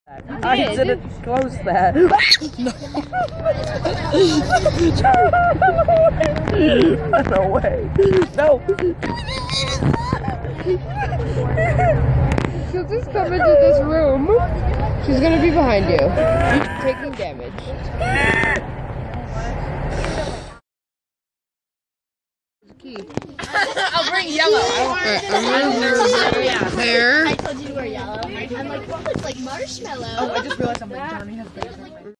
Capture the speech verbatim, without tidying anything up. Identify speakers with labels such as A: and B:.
A: I didn't close that. No way. No.
B: She'll just come into this room. She's gonna be behind you, taking damage. Key.
C: I'll bring yellow.
B: Alright, I'm gonna there.
D: I told you to wear yellow. I'm like, what looks like marshmallow?
C: Oh, I just realized I'm like, Jeremy has